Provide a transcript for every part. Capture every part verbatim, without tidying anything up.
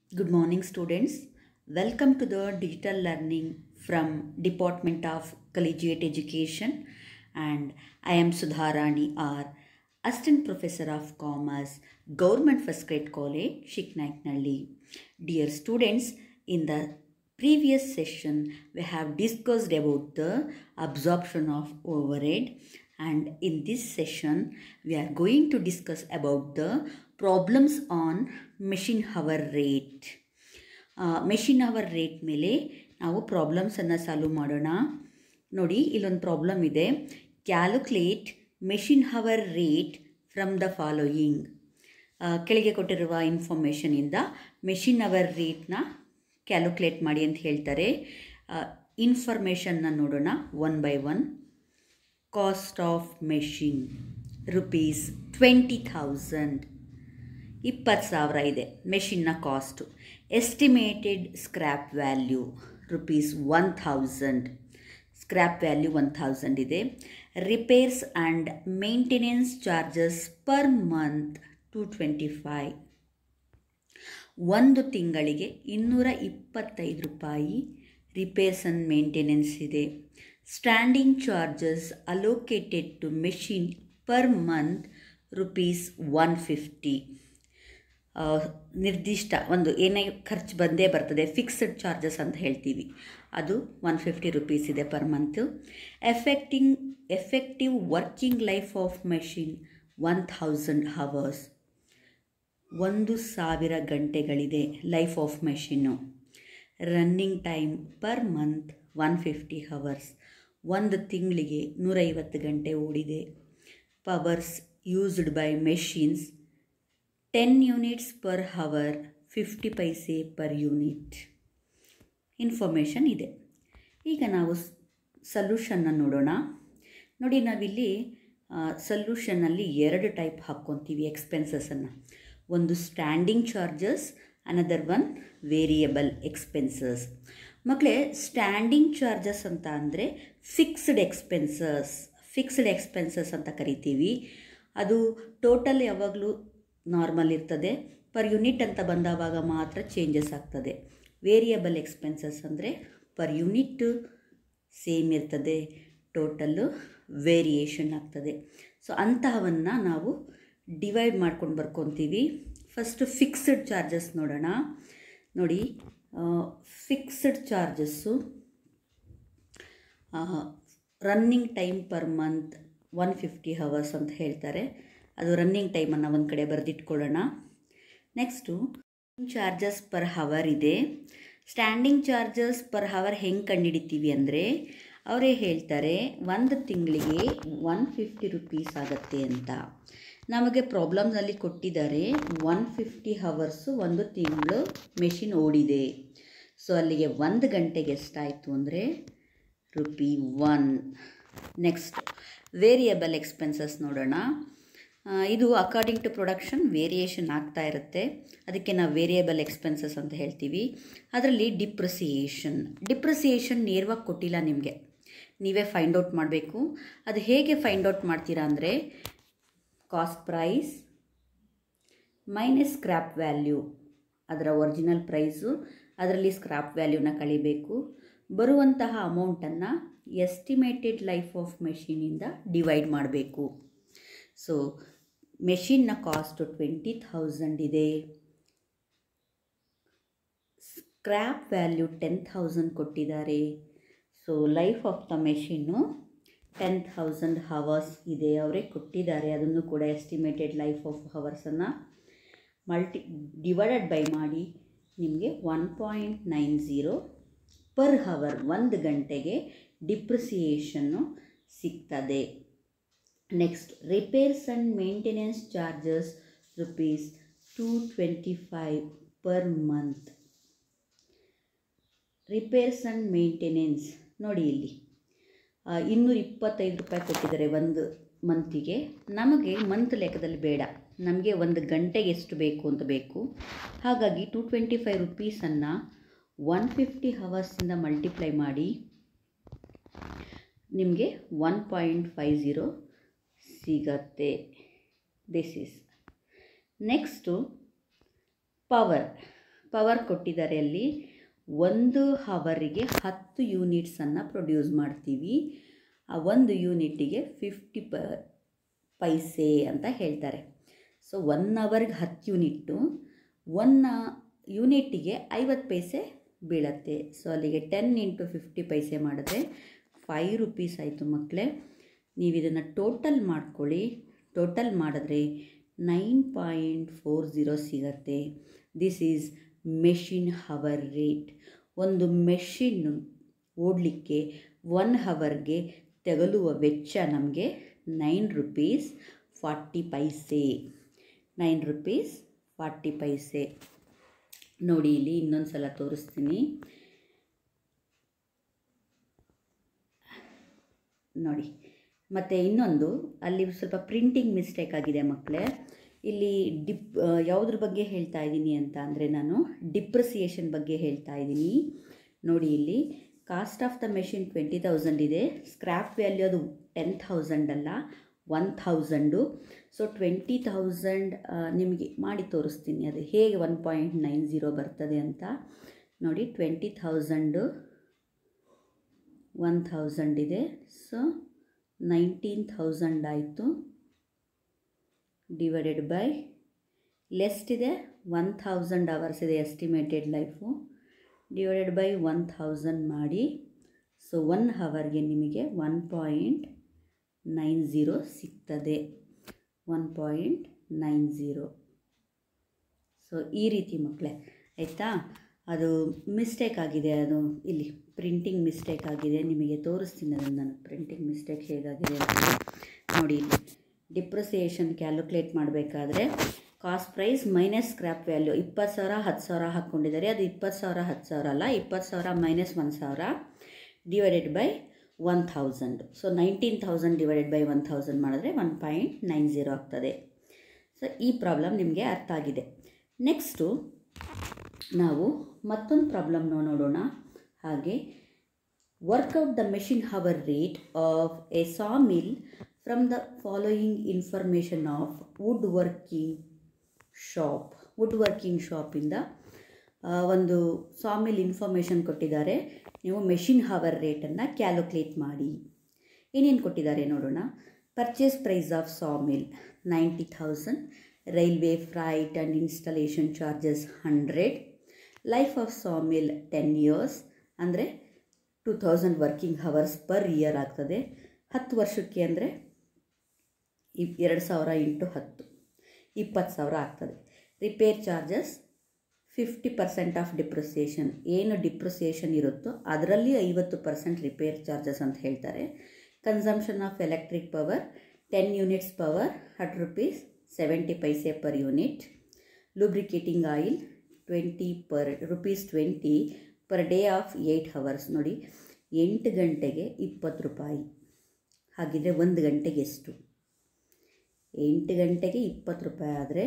Good morning, students. Welcome to the digital learning from Department of Collegiate Education, and I am Sudharani R, Assistant Professor of Commerce, Government First Grade College, Shiknaiknalli. Dear students, in the previous session, we have discussed about the absorption of overhead, and in this session, we are going to discuss about the problems on machine hour rate. Machine hour rate ಮೇಲೆ ನಾವು ಪ್ರಾಬ್ಲಮ್ಸನ್ನು solve ಮಾಡೋಣ. ನೋಡಿ, ಇಲ್ಲೊಂದು problem ಇದೆ. Calculate machine hour rate from the following. ಕೆಳಗೆ ಕೊಟ್ಟಿರುವ ಇನ್ಫಾರ್ಮೇಷನಿಂದ ಮೆಷಿನ್ ಅವರ್ ರೇಟ್ನ ಕ್ಯಾಲ್ಕುಲೇಟ್ ಮಾಡಿ ಅಂತ ಹೇಳ್ತಾರೆ. ಇನ್ಫಾರ್ಮೇಷನ್ನ ನೋಡೋಣ one by one. Cost of machine rupees twenty thousand, ಇಪ್ಪತ್ತು ಸಾವಿರ ಇದೆ ಮೆಷಿನ್ನ cost. Estimated scrap value rupees one thousand, scrap value one thousand ಇದೆ. Repairs and maintenance charges per month two twenty five, ಒಂದು ತಿಂಗಳಿಗೆ ಇನ್ನೂರ ಇಪ್ಪತ್ತೈದು ರೂಪಾಯಿ ರಿಪೇರ್ಸ್ ಆ್ಯಂಡ್ ಮೇಂಟೆನೆನ್ಸ್ ಇದೆ. Standing charges allocated to machine per month rupees one fifty, ನಿರ್ದಿಷ್ಟ ಒಂದು ಏನೇ ಖರ್ಚು ಬಂದೇ ಬರ್ತದೆ, ಫಿಕ್ಸ್ಡ್ ಚಾರ್ಜಸ್ ಅಂತ ಹೇಳ್ತೀವಿ, ಅದು ಒನ್ ಫಿಫ್ಟಿ ರುಪೀಸ್ ಇದೆ per month. Effecting effective working life of machine one thousand hours, ಒಂದು ಸಾವಿರ ಗಂಟೆಗಳಿದೆ life of machine. Running time per month one fifty hours, ಒಂದು ತಿಂಗಳಿಗೆ ನೂರೈವತ್ತು ಗಂಟೆ ಓಡಿದೆ. Powers used by machines ten units per hour, fifty paise per unit. Information ಇದೆ. ಈಗ ನಾವು ಸಲ್ಯೂಷನ್ನ ನೋಡೋಣ. ನೋಡಿ, ನಾವಿಲ್ಲಿ ಸಲ್ಯೂಷನ್ನಲ್ಲಿ ಎರಡು ಟೈಪ್ ಹಾಕ್ಕೊತೀವಿ ಎಕ್ಸ್ಪೆನ್ಸಸನ್ನು. ಒಂದು standing charges, another one variable expenses. ಮಕ್ಕಳೇ, ಸ್ಟ್ಯಾಂಡಿಂಗ್ ಚಾರ್ಜಸ್ ಅಂತ ಅಂದರೆ ಫಿಕ್ಸ್ಡ್ ಎಕ್ಸ್ಪೆನ್ಸಸ್, ಫಿಕ್ಸ್ಡ್ ಎಕ್ಸ್ಪೆನ್ಸಸ್ ಅಂತ ಕರಿತೀವಿ. ಅದು ಟೋಟಲ್ ಯಾವಾಗಲೂ ನಾರ್ಮಲ್ ಇರ್ತದೆ, ಪರ್ ಯೂನಿಟ್ ಅಂತ ಬಂದಾವಾಗ ಮಾತ್ರ ಚೇಂಜಸ್ ಆಗ್ತದೆ. ವೇರಿಯಬಲ್ ಎಕ್ಸ್ಪೆನ್ಸಸ್ ಅಂದರೆ ಪರ್ ಯೂನಿಟ್ಟು ಸೇಮ್ ಇರ್ತದೆ, ಟೋಟಲ್ಲು ವೇರಿಯೇಷನ್ ಆಗ್ತದೆ. ಸೊ ಅಂತಹವನ್ನು ನಾವು ಡಿವೈಡ್ ಮಾಡ್ಕೊಂಡು ಬರ್ಕೊತೀವಿ. ಫಸ್ಟು ಫಿಕ್ಸ್ಡ್ ಚಾರ್ಜಸ್ ನೋಡೋಣ. ನೋಡಿ, fixed charges running time per month one fifty hours ಅಂತ ಹೇಳ್ತಾರೆ. ಅದು ರನ್ನಿಂಗ್ ಟೈಮನ್ನು ಒಂದು ಕಡೆ ಬರೆದಿಟ್ಕೊಳ್ಳೋಣ. ನೆಕ್ಸ್ಟು ಚಾರ್ಜಸ್ ಪರ್ ಹವರ್ ಇದೆ. ಸ್ಟ್ಯಾಂಡಿಂಗ್ ಚಾರ್ಜಸ್ ಪರ್ ಹವರ್ ಹೆಂಗೆ ಕಂಡುಹಿಡಿತೀವಿ ಅಂದರೆ, ಅವರೇ ಹೇಳ್ತಾರೆ ಒಂದು ತಿಂಗಳಿಗೆ ಒನ್ ಫಿಫ್ಟಿ ರುಪೀಸ್ ಆಗುತ್ತೆ ಅಂತ. ನಮಗೆ ಪ್ರಾಬ್ಲಮ್ನಲ್ಲಿ ಕೊಟ್ಟಿದ್ದಾರೆ ಒನ್ ಫಿಫ್ಟಿ ಹವರ್ಸು ಒಂದು ತಿಂಗಳು ಮೆಷಿನ್ ಓಡಿದೆ. ಸೊ ಅಲ್ಲಿಗೆ ಒಂದು ಗಂಟೆಗೆ ಎಷ್ಟಾಯಿತು ಅಂದರೆ rupee one. Next variable expenses ನೋಡೋಣ. ಇದು ಅಕಾರ್ಡಿಂಗ್ ಟು ಪ್ರೊಡಕ್ಷನ್ ವೇರಿಯೇಷನ್ ಆಗ್ತಾ ಇರುತ್ತೆ, ಅದಕ್ಕೆ ನಾವು ವೇರಿಯಬಲ್ ಎಕ್ಸ್ಪೆನ್ಸಸ್ ಅಂತ ಹೇಳ್ತೀವಿ. ಅದರಲ್ಲಿ ಡಿಪ್ರಿಸಿಯೇಷನ್ ಡಿಪ್ರಿಸಿಯೇಷನ್ ನೇರವಾಗಿ ಕೊಟ್ಟಿಲ್ಲ ನಿಮಗೆ, ನೀವೇ ಫೈಂಡ್ ಔಟ್ ಮಾಡಬೇಕು. ಅದು ಹೇಗೆ ಫೈಂಡ್ ಔಟ್ ಮಾಡ್ತೀರಾ ಅಂದರೆ, cost price minus scrap value, ಅದರ ಒರಿಜಿನಲ್ ಪ್ರೈಸು, ಅದರಲ್ಲಿ ಸ್ಕ್ರ್ಯಾಪ್ ವ್ಯಾಲ್ಯೂನ ಕಳಿಬೇಕು. ಬರುವಂತಹ ಅಮೌಂಟನ್ನು ಎಸ್ಟಿಮೇಟೆಡ್ ಲೈಫ್ ಆಫ್ ಮೆಷಿನಿಂದ ಡಿವೈಡ್ ಮಾಡಬೇಕು. ಸೊ ಮೆಷಿನ್ನ ಕಾಸ್ಟು ಟ್ವೆಂಟಿ ಥೌಸಂಡ್ ಇದೆ, ಸ್ಕ್ರ್ಯಾಪ್ ವ್ಯಾಲ್ಯೂ ಟೆನ್ ಥೌಸಂಡ್ ಕೊಟ್ಟಿದ್ದಾರೆ. So life of the machine ten thousand hours ಇದೆ, ಅವರೇ ಕೊಟ್ಟಿದ್ದಾರೆ. ಅದನ್ನು ಕೂಡ ಎಸ್ಟಿಮೇಟೆಡ್ ಲೈಫ್ ಆಫ್ ಹವರ್ಸನ್ನು ಮಲ್ಟಿ ಡಿವೈಡೆಡ್ ಬೈ ಮಾಡಿ ನಿಮಗೆ one point nine zero per hour, ಒಂದು ಗಂಟೆಗೆ ಡಿಪ್ರಿಸಿಯೇಷನ್ನು ಸಿಗ್ತದೆ. Next repairs and maintenance charges rupees two twenty five per month. Repairs and maintenance ನೋಡಿ, ಇಲ್ಲಿ ಇನ್ನೂರ ಇಪ್ಪತ್ತೈದು ರೂಪಾಯಿ ಕೊಟ್ಟಿದ್ದಾರೆ ಒಂದು ಮಂತಿಗೆ. ನಮಗೆ ಮಂತ್ ಲೆಕ್ಕದಲ್ಲಿ ಬೇಡ, ನಮಗೆ ಒಂದು ಗಂಟೆಗೆ ಎಷ್ಟು ಬೇಕು ಅಂತ ಬೇಕು. ಹಾಗಾಗಿ ಟೂ ಟ್ವೆಂಟಿ ಫೈವ್ ರುಪೀಸನ್ನು ಒನ್ ಫಿಫ್ಟಿ ಹವರ್ಸಿಂದ ಮಲ್ಟಿಪ್ಲೈ ಮಾಡಿ ನಿಮಗೆ ಒನ್ ಪಾಯಿಂಟ್ ಫೈವ್ ಝೀರೋ ಸಿಗತ್ತೆ. This is next power power ಕೊಟ್ಟಿದ್ದಾರೆ ಅಲ್ಲಿ. ಒಂದು ಹವರಿಗೆ ಹತ್ತು ಯೂನಿಟ್ಸನ್ನು ಪ್ರೊಡ್ಯೂಸ್ ಮಾಡ್ತೀವಿ. ಆ ಒಂದು ಯೂನಿಟ್ಟಿಗೆ ಫಿಫ್ಟಿ ಪ ಪೈಸೆ ಅಂತ ಹೇಳ್ತಾರೆ. ಸೊ ಒನ್ ಅವರ್ಗೆ ಹತ್ತು ಯೂನಿಟ್ಟು, ಒನ್ ಯೂನಿಟ್ಟಿಗೆ ಐವತ್ತು ಪೈಸೆ ಬೀಳತ್ತೆ. ಸೊ ಅಲ್ಲಿಗೆ ಟೆನ್ ಇಂಟು ಫಿಫ್ಟಿ ಪೈಸೆ ಮಾಡಿದ್ರೆ ಫೈವ್ ರುಪೀಸ್ ಆಯಿತು ಮಕ್ಕಳೇ. ನೀವು ಇದನ್ನು ಟೋಟಲ್ ಮಾಡ್ಕೊಳ್ಳಿ. ಟೋಟಲ್ ಮಾಡಿದ್ರೆ ನೈನ್ ಪಾಯಿಂಟ್ ಫೋರ್ ಝೀರೋ ಸಿಗತ್ತೆ. This is machine hour rate. ಒಂದು ಮೆಷಿನ್ ಓಡಲಿಕ್ಕೆ ಒನ್ ಹವರ್ಗೆ ತಗಲುವ ವೆಚ್ಚ ನಮಗೆ nine rupees forty paise. Nine rupees forty paise. ನೋಡಿ ಇಲ್ಲಿ ಇನ್ನೊಂದು ಸಲ ತೋರಿಸ್ತೀನಿ ನೋಡಿ. ಮತ್ತು ಇನ್ನೊಂದು ಅಲ್ಲಿ ಸ್ವಲ್ಪ ಪ್ರಿಂಟಿಂಗ್ ಮಿಸ್ಟೇಕ್ ಆಗಿದೆ ಮಕ್ಕಳೇ. ಇಲ್ಲಿ ಡಿಪ್ ಯಾವುದ್ರ ಬಗ್ಗೆ ಹೇಳ್ತಾ ಇದ್ದೀನಿ ಅಂತ ಅಂದರೆ ನಾನು ಡಿಪ್ರಿಸಿಯೇಷನ್ ಬಗ್ಗೆ ಹೇಳ್ತಾ ಇದ್ದೀನಿ. ನೋಡಿ ಇಲ್ಲಿ cost of the machine twenty thousand ಇದೆ. ಸ್ಕ್ರ್ಯಾಪ್ ವ್ಯಾಲ್ಯೂ ಅದು ಟೆನ್ ಥೌಸಂಡ್ ಅಲ್ಲ, one thousand. So twenty thousand ನಿಮಗೆ ಮಾಡಿ ತೋರಿಸ್ತೀನಿ ಅದು ಹೇಗೆ ಒನ್ ಪಾಯಿಂಟ್ ನೈನ್ ಝೀರೋ ಬರ್ತದೆ ಅಂತ. ನೋಡಿ ಟ್ವೆಂಟಿ ಥೌಸಂಡು ಒನ್ ಥೌಸಂಡ್ ಇದೆ. ಸೊ ನೈನ್ಟೀನ್ ಥೌಸಂಡ್ ಆಯಿತು. ಡಿವೈಡೆಡ್ ಬೈ ಲೆಸ್ಟಿದೆ ಒನ್ ಥೌಸಂಡ್ ಅವರ್ಸ್ ಇದೆ estimated life. Divided by one thousand ಮಾಡಿ. ಸೊ ಒನ್ ಹವರ್ಗೆ ನಿಮಗೆ ಒನ್ ಪಾಯಿಂಟ್ ನೈನ್ ಝೀರೋ ಸಿಗ್ತದೆ. One point nine zero. So ಈ ರೀತಿ ಮಕ್ಕಳೇ ಆಯಿತಾ. ಅದು ಮಿಸ್ಟೇಕ್ ಆಗಿದೆ, ಅದು ಇಲ್ಲಿ ಪ್ರಿಂಟಿಂಗ್ ಮಿಸ್ಟೇಕ್ ಆಗಿದೆ. ನಿಮಗೆ ತೋರಿಸ್ತೀನಿ ಅದನ್ನು ನಾನು ಪ್ರಿಂಟಿಂಗ್ ಮಿಸ್ಟೇಕ್ ಹೇಗಾಗಿದೆ ಅಂತ. ನೋಡಿ ಇಲ್ಲಿ ಡಿಪ್ರಿಸಿಯೇಷನ್ ಕ್ಯಾಲ್ಕುಲೇಟ್ ಮಾಡಬೇಕಾದ್ರೆ cost price minus scrap value ಇಪ್ಪತ್ತು ಸಾವಿರ ಹತ್ತು ಸಾವಿರ ಹಾಕ್ಕೊಂಡಿದ್ದಾರೆ. ಅದು ಇಪ್ಪತ್ತು ಸಾವಿರ ಹತ್ತು ಸಾವಿರ ಅಲ್ಲ, ಇಪ್ಪತ್ತು ಸಾವಿರ ಮೈನಸ್ ಒಂದು ಸಾವಿರ divided by one thousand. So nineteen thousand divided by one thousand ಮಾಡಿದ್ರೆ ಒನ್ ಪಾಯಿಂಟ್ ನೈನ್ ಝೀರೋ ಆಗ್ತದೆ. ಸೊ ಈ ಪ್ರಾಬ್ಲಮ್ ನಿಮಗೆ ಅರ್ಥ ಆಗಿದೆ. ನೆಕ್ಸ್ಟು ನಾವು ಮತ್ತೊಂದು ಪ್ರಾಬ್ಲಮ್ನ ನೋಡೋಣ. ಹಾಗೆ work out the machine hour rate of a saw mill from the following information of wood working shop. Wood working ಶಾಪಿಂದ ಒಂದು ಸಾ ಮಿಲ್ ಇನ್ಫಾರ್ಮೇಷನ್ ಕೊಟ್ಟಿದ್ದಾರೆ. ನೀವು ಮೆಷಿನ್ ಹವರ್ ರೇಟನ್ನು ಕ್ಯಾಲ್ಕುಲೇಟ್ ಮಾಡಿ. ಏನೇನು ಕೊಟ್ಟಿದ್ದಾರೆ ನೋಡೋಣ. Purchase price of saw mill ninety thousand, railway freight and installation charges hundred, life of saw mill ten years ಅಂದರೆ two thousand working hours per year ಆಗ್ತದೆ. ಹತ್ತು ವರ್ಷಕ್ಕೆ ಅಂದರೆ ಇಪ್ ಎರಡು ಸಾವಿರ ಇಂಟು ಹತ್ತು ಇಪ್ಪತ್ತು ಸಾವಿರ ಆಗ್ತದೆ. Repair charges fifty percent of depreciation. ಏನು ಡಿಪ್ರಿಸಿಯೇಷನ್ ಇರುತ್ತೋ ಅದರಲ್ಲಿ ಐವತ್ತು ಪರ್ಸೆಂಟ್ ರಿಪೇರ್ ಚಾರ್ಜಸ್ ಅಂತ ಹೇಳ್ತಾರೆ. Consumption of electric power ten units power hundred rupees seventy paise per unit. Lubricating oil twenty per rupees twenty per day of eight hours. ನೋಡಿ ಎಂಟು ಗಂಟೆಗೆ ಇಪ್ಪತ್ತು ರೂಪಾಯಿ. ಹಾಗಿದ್ರೆ ಒಂದು ಗಂಟೆಗೆ ಎಷ್ಟು? ಎಂಟು ಗಂಟೆಗೆ ಇಪ್ಪತ್ತು ರೂಪಾಯಿ ಆದರೆ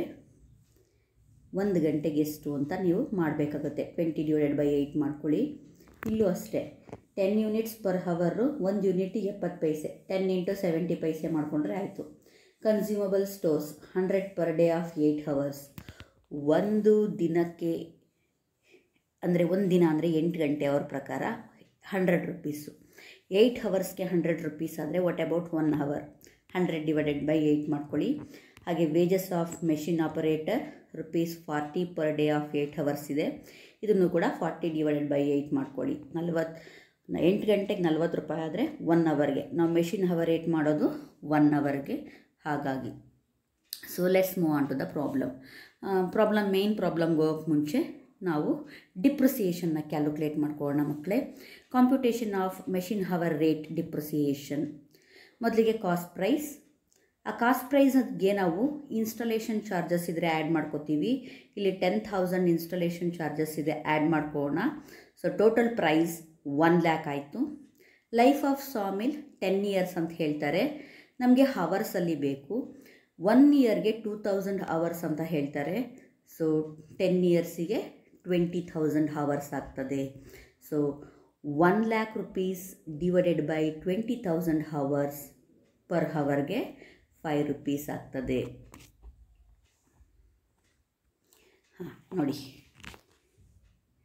ಒಂದು ಗಂಟೆಗೆ ಎಷ್ಟು ಅಂತ ನೀವು ಮಾಡಬೇಕಾಗುತ್ತೆ. ಟ್ವೆಂಟಿ ಡಿವೈಡೆಡ್ ಬೈ ಏಯ್ಟ್ ಮಾಡ್ಕೊಳ್ಳಿ. ಇಲ್ಲೂ ಅಷ್ಟೇ ಟೆನ್ ಯೂನಿಟ್ಸ್ ಪರ್ ಹವರು, ಒಂದು ಯೂನಿಟಿಗೆ ಎಪ್ಪತ್ತು paise. Ten into seventy paise ಮಾಡಿಕೊಂಡ್ರೆ ಆಯಿತು. Consumable stores hundred per day of eight hours. ಒಂದು ದಿನಕ್ಕೆ ಅಂದರೆ ಒಂದು ದಿನ ಅಂದರೆ ಎಂಟು ಗಂಟೆ ಅವ್ರ ಪ್ರಕಾರ ಹಂಡ್ರೆಡ್ ರುಪೀಸು. ಏಯ್ಟ್ ಹವರ್ಸ್ಗೆ ಹಂಡ್ರೆಡ್ ರುಪೀಸ್ ಆದರೆ what about one hour? Hundred divided by eight ಮಾಡ್ಕೊಳ್ಳಿ. ಹಾಗೆ wages of machine operator rupees forty per day of eight hours ಇದೆ. ಇದನ್ನು ಕೂಡ ಫಾರ್ಟಿ ಡಿವೈಡೆಡ್ ಬೈ ಏಯ್ಟ್ ಮಾಡ್ಕೊಳ್ಳಿ. ನಲ್ವತ್ತು ಎಂಟು ಗಂಟೆಗೆ ನಲ್ವತ್ತು ರೂಪಾಯಿ ಆದರೆ ಒನ್ ಅವರ್ಗೆ. ನಾವು ಮೆಷಿನ್ ಹವರ್ ರೇಟ್ ಮಾಡೋದು ಒನ್ ಅವರ್ಗೆ. ಹಾಗಾಗಿ so let's move on to the problem. Problem main ಪ್ರಾಬ್ಲಮ್ಗೆ ಹೋಗೋಕ್ಕೆ ಮುಂಚೆ ನಾವು ಡಿಪ್ರಿಸಿಯೇಷನ್ನ ಕ್ಯಾಲ್ಕುಲೇಟ್ ಮಾಡ್ಕೊಳ್ಳೋಣ ಮಕ್ಕಳೇ. Computation of machine hour rate depreciation. ಮೊದಲಿಗೆ ಕಾಸ್ಟ್ ಪ್ರೈಸ್. ಆ ಕಾಸ್ಟ್ ಪ್ರೈಸ್ಗೆ ನಾವು ಇನ್ಸ್ಟಾಲೇಷನ್ ಚಾರ್ಜಸ್ ಇದ್ದರೆ ಆ್ಯಡ್ ಮಾಡ್ಕೋತೀವಿ. ಇಲ್ಲಿ ಟೆನ್ ಥೌಸಂಡ್ ಇನ್ಸ್ಟಾಲೇಷನ್ ಚಾರ್ಜಸ್ ಇದೆ, ಆ್ಯಡ್ ಮಾಡ್ಕೊಳ್ಳೋಣ. So total price one lakh ಆಯಿತು. Life of saw mill ten years ಅಂತ ಹೇಳ್ತಾರೆ. ನಮಗೆ ಹವರ್ಸಲ್ಲಿ ಬೇಕು. ಒನ್ ಇಯರ್ಗೆ ಟೂ ತೌಸಂಡ್ ಅವರ್ಸ್ ಅಂತ ಹೇಳ್ತಾರೆ. ಸೊ ಟೆನ್ ಇಯರ್ಸಿಗೆ ಟ್ವೆಂಟಿ ಥೌಸಂಡ್ ಹವರ್ಸ್ ಆಗ್ತದೆ. So one lakh rupees divided by twenty thousand hours per ಹವರ್ಗೆ ಫೈವ್ ರುಪೀಸ್ ಆಗ್ತದೆ. ಹಾಂ ನೋಡಿ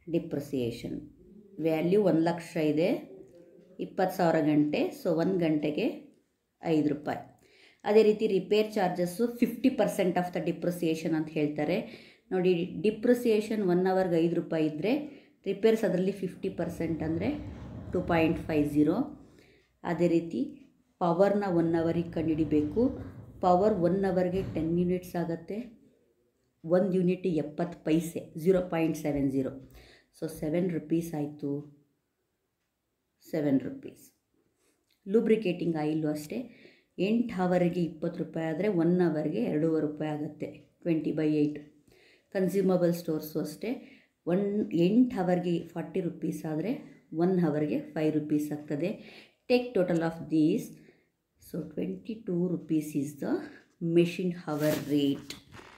ಡಿಪ್ರಿಸಿಯೇಷನ್ ವ್ಯಾಲ್ಯೂ ಒಂದು ಲಕ್ಷ ಇದೆ, ಇಪ್ಪತ್ತು ಸಾವಿರ ಗಂಟೆ, ಸೊ ಒಂದು ಗಂಟೆಗೆ ಐದು ರೂಪಾಯಿ. ಅದೇ ರೀತಿ repair charges fifty percent of the depreciation ಅಂತ ಹೇಳ್ತಾರೆ ನೋಡಿ. ಡಿಪ್ರಿಸಿಯೇಷನ್ ಒನ್ ಅವರ್ಗೆ ಐದು ರೂಪಾಯಿ ಇದ್ದರೆ ರಿಪೇರ್ಸ್ ಅದರಲ್ಲಿ ಫಿಫ್ಟಿ ಪರ್ಸೆಂಟ್ ಅಂದರೆ ಟು ಪಾಯಿಂಟ್ ಫೈವ್ ಝೀರೋ. ಅದೇ ರೀತಿ ಪವರ್ನ ಒನ್ ಅವರಿಗೆ ಕಂಡುಹಿಡಿಬೇಕು. ಪವರ್ ಒನ್ ಅವರ್ಗೆ ಟೆನ್ ಯೂನಿಟ್ಸ್ ಆಗುತ್ತೆ, ಒಂದು ಯೂನಿಟ್ ಎಪ್ಪತ್ತು paise, zero point seven zero. So seven rupees ಆಯಿತು, ಸೆವೆನ್ ರುಪೀಸ್. ಲೂಬ್ರಿಕೇಟಿಂಗ್ ಆಯಿಲು ಅಷ್ಟೇ, ಎಂಟು ಅವರಿಗೆ ಇಪ್ಪತ್ತು ರೂಪಾಯಿ ಆದರೆ ಒನ್ ಅವರ್ಗೆ ಎರಡೂವರೆ ರೂಪಾಯಿ ಆಗುತ್ತೆ, twenty by eight. Consumable stores ಅಷ್ಟೇ, ಒನ್ ಎಂಟು ಅವರ್ಗೆ ಫಾರ್ಟಿ ರುಪೀಸ್ ಆದರೆ ಒನ್ ಅವರ್ಗೆ ಫೈವ್ ರುಪೀಸ್ ಆಗ್ತದೆ. Take total of these, so twenty two rupees is the machine hour rate.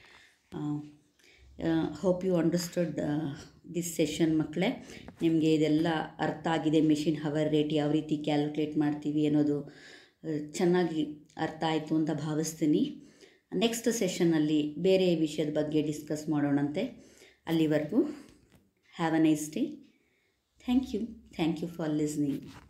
Hope you understood this session ಮಕ್ಕಳೇ. ನಿಮಗೆ ಇದೆಲ್ಲ ಅರ್ಥ ಆಗಿದೆ, ಮೆಷಿನ್ ಹವರ್ ರೇಟ್ ಯಾವ ರೀತಿ ಕ್ಯಾಲ್ಕುಲೇಟ್ ಮಾಡ್ತೀವಿ ಅನ್ನೋದು ಚೆನ್ನಾಗಿ ಅರ್ಥ ಆಯಿತು ಅಂತ ಭಾವಿಸ್ತೀನಿ. ನೆಕ್ಸ್ಟ್ ಸೆಷನ್ನಲ್ಲಿ ಬೇರೆ ವಿಷಯದ ಬಗ್ಗೆ ಡಿಸ್ಕಸ್ ಮಾಡೋಣಂತೆ. ಅಲ್ಲಿವರೆಗೂ have a nice day. Thank you thank you for listening.